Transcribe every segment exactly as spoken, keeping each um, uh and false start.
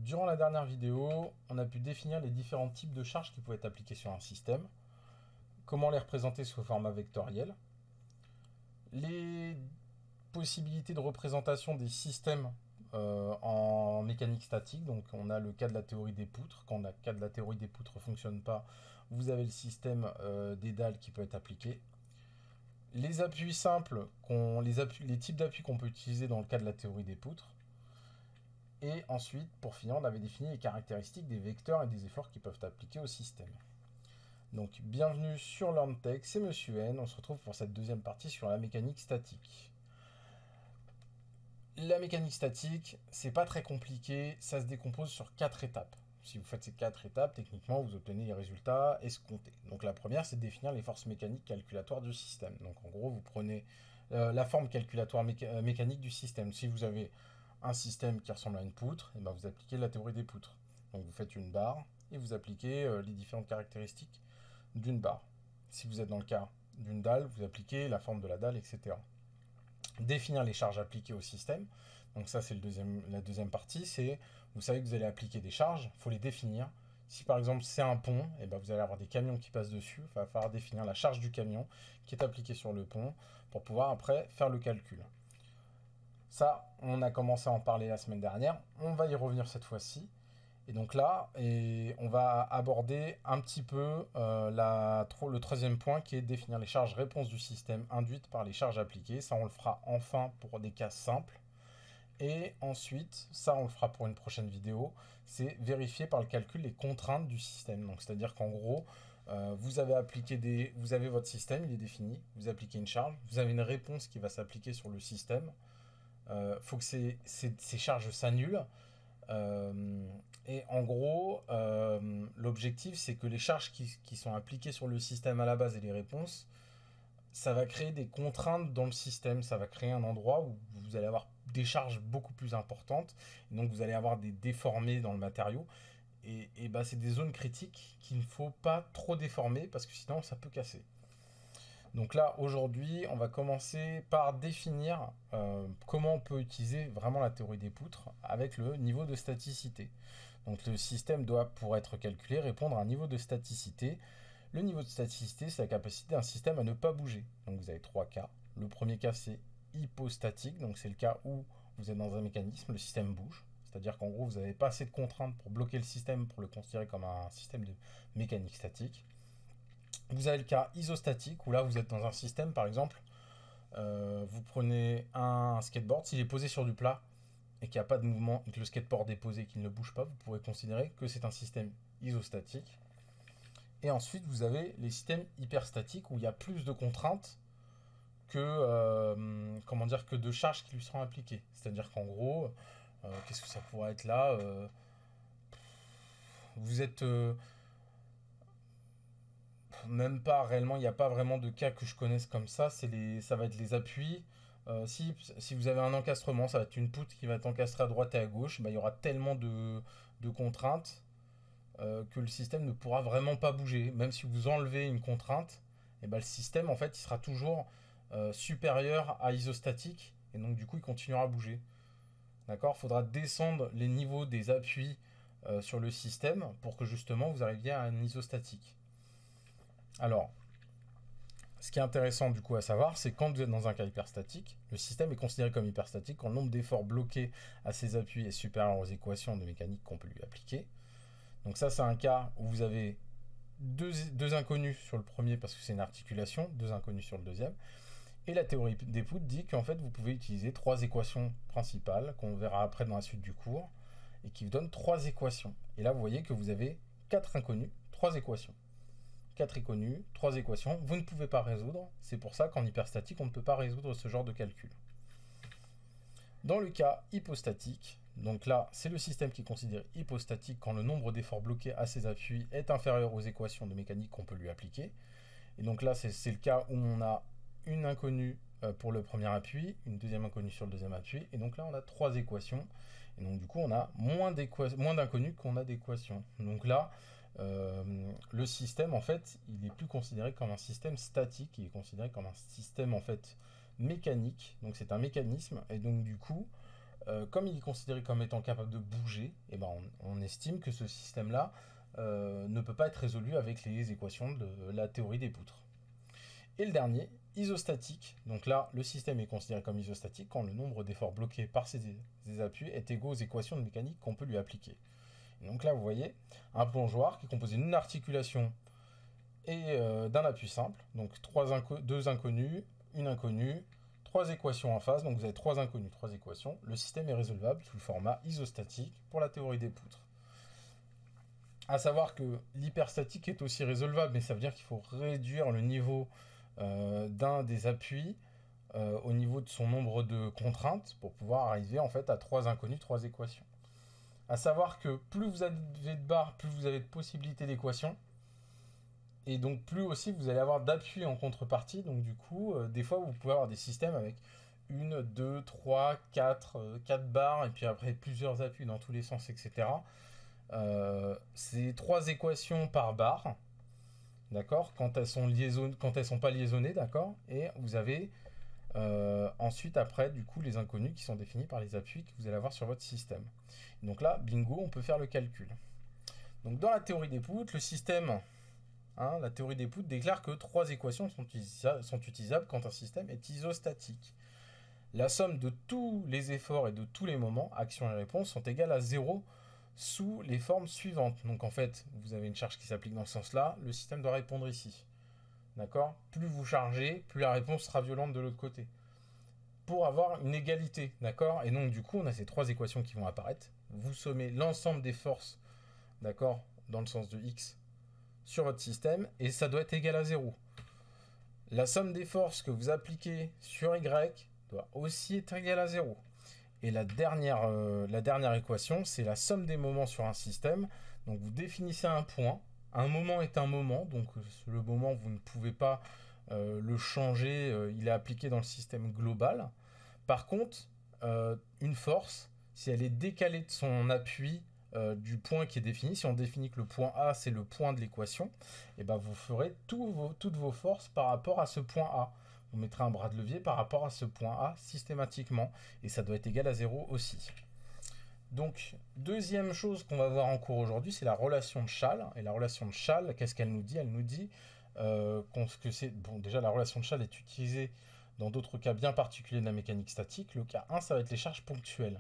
durant la dernière vidéo, on a pu définir les différents types de charges qui pouvaient être appliquées sur un système, comment les représenter sous format vectoriel, les possibilités de représentation des systèmes euh, en mécanique statique. Donc on a le cas de la théorie des poutres. Quand le cas de la théorie des poutres ne fonctionne pas, vous avez le système euh, des dalles qui peut être appliqué. Les appuis simples, les, appuis, les types d'appuis qu'on peut utiliser dans le cas de la théorie des poutres. Et ensuite, pour finir, on avait défini les caractéristiques des vecteurs et des efforts qui peuvent appliquer au système. Donc, bienvenue sur LearnTech, c'est Monsieur N. On se retrouve pour cette deuxième partie sur la mécanique statique. La mécanique statique, c'est pas très compliqué, ça se décompose sur quatre étapes. Si vous faites ces quatre étapes, techniquement, vous obtenez les résultats escomptés. Donc la première, c'est de définir les forces mécaniques calculatoires du système. Donc en gros, vous prenez euh, la forme calculatoire méca mécanique du système. Si vous avez un système qui ressemble à une poutre, et ben vous appliquez la théorie des poutres. Donc vous faites une barre et vous appliquez euh, les différentes caractéristiques d'une barre. Si vous êtes dans le cas d'une dalle, vous appliquez la forme de la dalle, et cetera. Définir les charges appliquées au système. Donc ça, c'est le deuxième, la deuxième partie. C'est, vous savez que vous allez appliquer des charges, il faut les définir. Si par exemple c'est un pont, et ben vous allez avoir des camions qui passent dessus. Il va falloir définir la charge du camion qui est appliquée sur le pont pour pouvoir après faire le calcul. Ça, on a commencé à en parler la semaine dernière. On va y revenir cette fois-ci. Et donc là, et on va aborder un petit peu euh, la, le troisième point qui est de définir les charges réponses du système induites par les charges appliquées. Ça, on le fera enfin pour des cas simples. Et ensuite, ça, on le fera pour une prochaine vidéo, c'est vérifier par le calcul les contraintes du système. Donc, c'est-à-dire qu'en gros, euh, vous avez appliqué des, vous avez votre système, il est défini, vous appliquez une charge, vous avez une réponse qui va s'appliquer sur le système. Il euh, faut que ces, ces, ces charges s'annulent. Euh, et en gros, euh, l'objectif, c'est que les charges qui, qui sont appliquées sur le système à la base et les réponses, ça va créer des contraintes dans le système. Ça va créer un endroit où vous allez avoir des charges beaucoup plus importantes. Et donc, vous allez avoir des déformés dans le matériau. Et, et bah, c'est des zones critiques qu'il ne faut pas trop déformer parce que sinon, ça peut casser. Donc là, aujourd'hui, on va commencer par définir euh, comment on peut utiliser vraiment la théorie des poutres avec le niveau de staticité. Donc le système doit, pour être calculé, répondre à un niveau de staticité. Le niveau de staticité, c'est la capacité d'un système à ne pas bouger. Donc vous avez trois cas. Le premier cas, c'est hypostatique. Donc c'est le cas où vous êtes dans un mécanisme, le système bouge. C'est-à-dire qu'en gros, vous n'avez pas assez de contraintes pour bloquer le système, pour le considérer comme un système de mécanique statique. Vous avez le cas isostatique, où là, vous êtes dans un système, par exemple, euh, vous prenez un skateboard, s'il est posé sur du plat, et qu'il n'y a pas de mouvement, et que le skateboard est posé et qu'il ne bouge pas, vous pourrez considérer que c'est un système isostatique. Et ensuite, vous avez les systèmes hyperstatiques, où il y a plus de contraintes que, euh, comment dire, que de charges qui lui seront appliquées. C'est-à-dire qu'en gros, euh, qu'est-ce que ça pourrait être là euh, Vous êtes... Euh, Même pas réellement, il n'y a pas vraiment de cas que je connaisse comme ça. C'est les, ça va être les appuis. Euh, si, si vous avez un encastrement, ça va être une poutre qui va être encastrée à droite et à gauche. Bah, il y aura tellement de, de contraintes euh, que le système ne pourra vraiment pas bouger. Même si vous enlevez une contrainte, et bah, le système en fait il sera toujours euh, supérieur à isostatique et donc du coup il continuera à bouger. D'accord ? Il faudra descendre les niveaux des appuis euh, sur le système pour que justement vous arriviez à un isostatique. Alors, ce qui est intéressant du coup à savoir, c'est quand vous êtes dans un cas hyperstatique, le système est considéré comme hyperstatique quand le nombre d'efforts bloqués à ses appuis est supérieur aux équations de mécanique qu'on peut lui appliquer. Donc ça, c'est un cas où vous avez deux, deux inconnus sur le premier parce que c'est une articulation, deux inconnus sur le deuxième. Et la théorie des poutres dit qu'en fait, vous pouvez utiliser trois équations principales qu'on verra après dans la suite du cours et qui vous donnent trois équations. Et là, vous voyez que vous avez quatre inconnus, trois équations. quatre inconnus, trois équations, vous ne pouvez pas résoudre. C'est pour ça qu'en hyperstatique, on ne peut pas résoudre ce genre de calcul. Dans le cas hypostatique, donc là, c'est le système qui est considéré hypostatique quand le nombre d'efforts bloqués à ses appuis est inférieur aux équations de mécanique qu'on peut lui appliquer. Et donc là, c'est le cas où on a une inconnue pour le premier appui, une deuxième inconnue sur le deuxième appui, et donc là, on a trois équations. Et donc du coup, on a moins d'inconnus qu'on a d'équations. Donc là, Euh, le système, en fait, il est plus considéré comme un système statique, il est considéré comme un système, en fait, mécanique. Donc c'est un mécanisme, et donc du coup, euh, comme il est considéré comme étant capable de bouger, et ben on, on estime que ce système-là euh, ne peut pas être résolu avec les équations de la théorie des poutres. Et le dernier, isostatique. Donc là, le système est considéré comme isostatique quand le nombre d'efforts bloqués par ces, ces appuis est égal aux équations de mécanique qu'on peut lui appliquer. Et donc là, vous voyez, un plongeoir qui est composé d'une articulation et euh, d'un appui simple. Donc trois inco deux inconnus, une inconnue, trois équations en face. Donc vous avez trois inconnus, trois équations. Le système est résolvable sous le format isostatique pour la théorie des poutres. À savoir que l'hyperstatique est aussi résolvable, mais ça veut dire qu'il faut réduire le niveau euh, d'un des appuis euh, au niveau de son nombre de contraintes pour pouvoir arriver en fait à trois inconnus, trois équations. À savoir que plus vous avez de barres, plus vous avez de possibilités d'équations. Et donc plus aussi vous allez avoir d'appui en contrepartie. Donc du coup, euh, des fois vous pouvez avoir des systèmes avec une, deux, trois, quatre, euh, quatre barres, et puis après plusieurs appuis dans tous les sens, et cetera. Euh, c'est trois équations par barre, d'accord, quand elles sont liaison... quand elles sont pas liaisonnées, d'accord, et vous avez euh, ensuite après du coup les inconnus qui sont définis par les appuis que vous allez avoir sur votre système. Donc là, bingo, on peut faire le calcul. Donc dans la théorie des poutres, le système, hein, la théorie des poutres déclare que trois équations sont, utilisa... sont utilisables quand un système est isostatique. La somme de tous les efforts et de tous les moments, action et réponse, sont égales à zéro sous les formes suivantes. Donc en fait, vous avez une charge qui s'applique dans ce sens-là, le système doit répondre ici. D'accord? Plus vous chargez, plus la réponse sera violente de l'autre côté. Pour avoir une égalité, d'accord? Et donc du coup, on a ces trois équations qui vont apparaître. Vous sommez l'ensemble des forces, d'accord, dans le sens de X, sur votre système, et ça doit être égal à zéro. La somme des forces que vous appliquez sur Y doit aussi être égale à zéro. Et la dernière, euh, la dernière équation, c'est la somme des moments sur un système. Donc vous définissez un point. Un moment est un moment. Donc le moment, vous ne pouvez pas euh, le changer. Euh, il est appliqué dans le système global. Par contre, euh, une force, si elle est décalée de son appui euh, du point qui est défini, si on définit que le point A, c'est le point de l'équation, et ben vous ferez tout vos, toutes vos forces par rapport à ce point A. Vous mettrez un bras de levier par rapport à ce point A systématiquement. Et ça doit être égal à zéro aussi. Donc, deuxième chose qu'on va voir en cours aujourd'hui, c'est la relation de Schall. Et la relation de Schall, qu'est-ce qu'elle nous dit? Elle nous dit euh, que c'est... Bon, déjà, la relation de Schall est utilisée dans d'autres cas bien particuliers de la mécanique statique. Le cas un, ça va être les charges ponctuelles.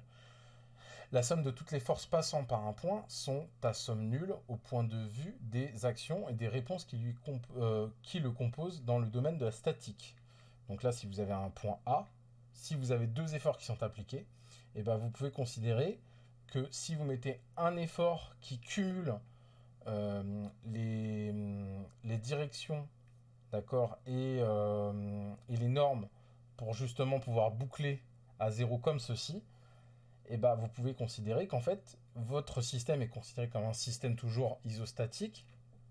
La somme de toutes les forces passant par un point sont à somme nulle au point de vue des actions et des réponses qui, lui comp euh, qui le composent dans le domaine de la statique. Donc là, si vous avez un point A, si vous avez deux efforts qui sont appliqués, et ben vous pouvez considérer que si vous mettez un effort qui cumule euh, les, les directions, d'accord, et, euh, et les normes pour justement pouvoir boucler à zéro comme ceci, et ben vous pouvez considérer qu'en fait, votre système est considéré comme un système toujours isostatique,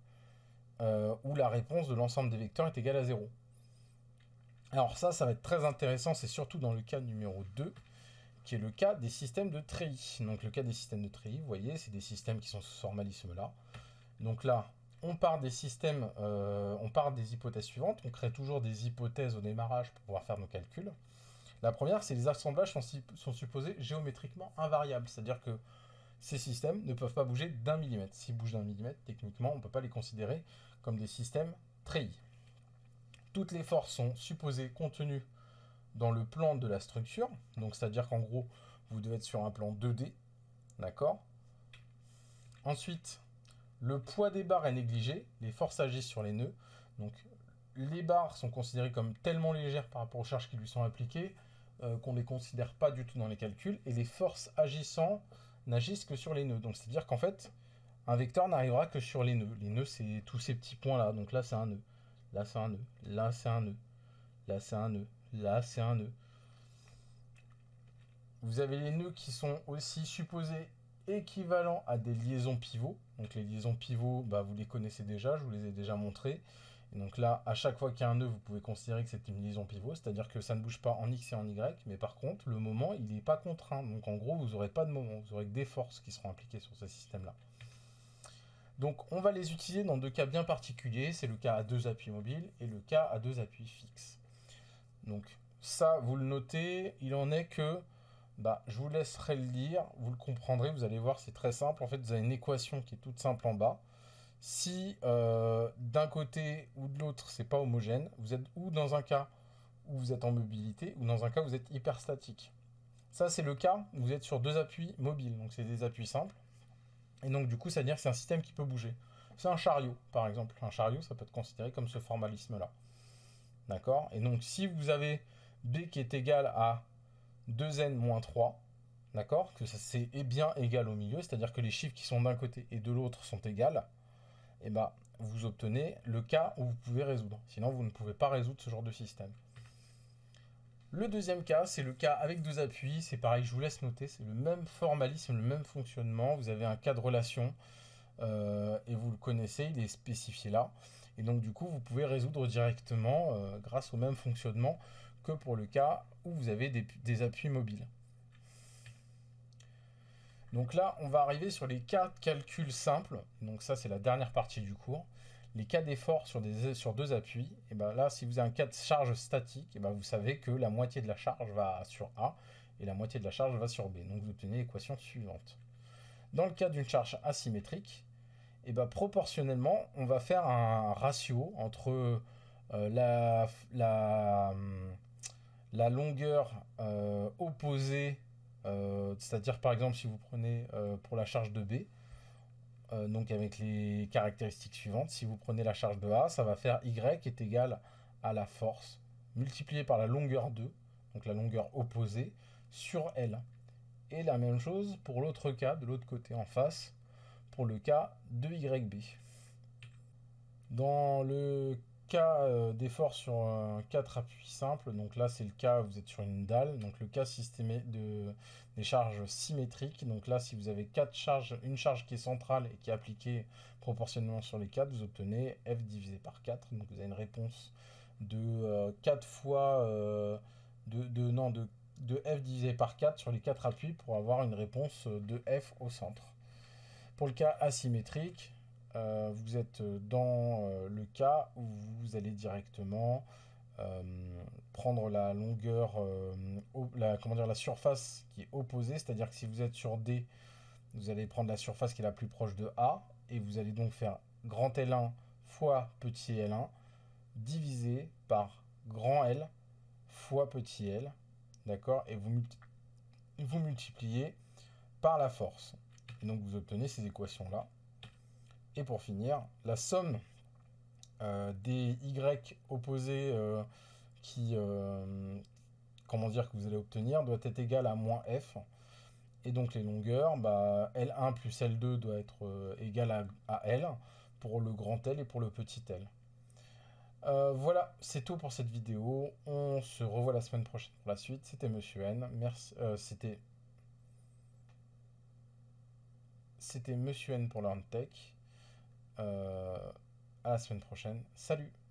euh, où la réponse de l'ensemble des vecteurs est égale à zéro. Alors ça, ça va être très intéressant, c'est surtout dans le cas numéro deux, qui est le cas des systèmes de treillis. Donc le cas des systèmes de treillis, vous voyez, c'est des systèmes qui sont sous ce formalisme-là. Donc là, on part des systèmes, euh, on part des hypothèses suivantes, on crée toujours des hypothèses au démarrage pour pouvoir faire nos calculs. La première, c'est les assemblages sont, sont supposés géométriquement invariables, c'est-à-dire que ces systèmes ne peuvent pas bouger d'un millimètre. S'ils bougent d'un millimètre, techniquement, on ne peut pas les considérer comme des systèmes treillis. Toutes les forces sont supposées contenues dans le plan de la structure, donc c'est-à-dire qu'en gros, vous devez être sur un plan deux D, d'accord? Ensuite, le poids des barres est négligé, les forces agissent sur les nœuds, donc les barres sont considérées comme tellement légères par rapport aux charges qui lui sont appliquées euh, qu'on ne les considère pas du tout dans les calculs, et les forces agissant n'agissent que sur les nœuds, donc c'est-à-dire qu'en fait, un vecteur n'arrivera que sur les nœuds. Les nœuds, c'est tous ces petits points-là, donc là c'est un nœud, là c'est un nœud, là c'est un nœud, là c'est un nœud, là c'est un nœud. Vous avez les nœuds qui sont aussi supposés équivalents à des liaisons pivots. Donc les liaisons pivots, bah, vous les connaissez déjà, je vous les ai déjà montrées. Et donc là, à chaque fois qu'il y a un nœud, vous pouvez considérer que c'est une liaison pivot, c'est-à-dire que ça ne bouge pas en X et en Y, mais par contre, le moment, il n'est pas contraint. Donc en gros, vous n'aurez pas de moment, vous aurez que des forces qui seront impliquées sur ce système-là. Donc on va les utiliser dans deux cas bien particuliers, c'est le cas à deux appuis mobiles et le cas à deux appuis fixes. Donc ça, vous le notez, il en est que Bah, je vous laisserai le lire, vous le comprendrez, vous allez voir, c'est très simple. En fait, vous avez une équation qui est toute simple en bas. Si euh, d'un côté ou de l'autre, c'est pas homogène, vous êtes ou dans un cas où vous êtes en mobilité, ou dans un cas où vous êtes hyperstatique. Ça, c'est le cas où vous êtes sur deux appuis mobiles, donc c'est des appuis simples. Et donc, du coup, ça veut dire que c'est un système qui peut bouger. C'est un chariot, par exemple. Un chariot, ça peut être considéré comme ce formalisme-là. D'accord? Et donc, si vous avez B qui est égal à deux n moins trois, d'accord? Que c'est bien égal au milieu, c'est-à-dire que les chiffres qui sont d'un côté et de l'autre sont égales, et ben, vous obtenez le cas où vous pouvez résoudre. Sinon, vous ne pouvez pas résoudre ce genre de système. Le deuxième cas, c'est le cas avec deux appuis. C'est pareil, je vous laisse noter. C'est le même formalisme, le même fonctionnement. Vous avez un cas de relation euh, et vous le connaissez, il est spécifié là. Et donc, du coup, vous pouvez résoudre directement euh, grâce au même fonctionnement que pour le cas où vous avez des, des appuis mobiles. Donc là, on va arriver sur les cas de calcul simples. Donc ça, c'est la dernière partie du cours. Les cas d'effort sur, sur deux appuis, et ben là, si vous avez un cas de charge statique, et ben vous savez que la moitié de la charge va sur A et la moitié de la charge va sur B. Donc vous obtenez l'équation suivante. Dans le cas d'une charge asymétrique, et ben proportionnellement, on va faire un ratio entre euh, la, la, la longueur euh, opposée, euh, c'est-à-dire par exemple si vous prenez euh, pour la charge de B, euh, donc avec les caractéristiques suivantes, si vous prenez la charge de A, ça va faire Y est égal à la force multipliée par la longueur deux, donc la longueur opposée, sur L. Et la même chose pour l'autre cas, de l'autre côté en face, pour le cas de Y B. Dans le cas euh, d'effort sur euh, quatre appuis simples, donc là c'est le cas où vous êtes sur une dalle, donc le cas systémé de, des charges symétriques, donc là si vous avez quatre charges, une charge qui est centrale et qui est appliquée proportionnellement sur les quatre, vous obtenez F divisé par quatre, donc vous avez une réponse de euh, quatre fois, euh, de, de, non, de, de F divisé par quatre sur les quatre appuis pour avoir une réponse de F au centre. Pour le cas asymétrique, euh, vous êtes dans euh, le cas où vous allez directement euh, prendre la longueur, euh, la, comment dire, la surface qui est opposée, c'est-à-dire que si vous êtes sur D, vous allez prendre la surface qui est la plus proche de A, et vous allez donc faire grand L un fois petit L un, divisé par grand L fois petit L, d'accord, et vous, multi vous multipliez par la force. Et donc vous obtenez ces équations-là. Et pour finir, la somme euh, des Y opposés euh, qui, euh, comment dire, que vous allez obtenir doit être égale à moins F. Et donc les longueurs, bah, L un plus L deux doit être euh, égal à, à L pour le grand L et pour le petit L. Euh, voilà, c'est tout pour cette vidéo. On se revoit la semaine prochaine pour la suite. C'était Monsieur N. Merci. Euh, C'était C'était Monsieur N pour LearnTech. Euh, à la semaine prochaine. Salut!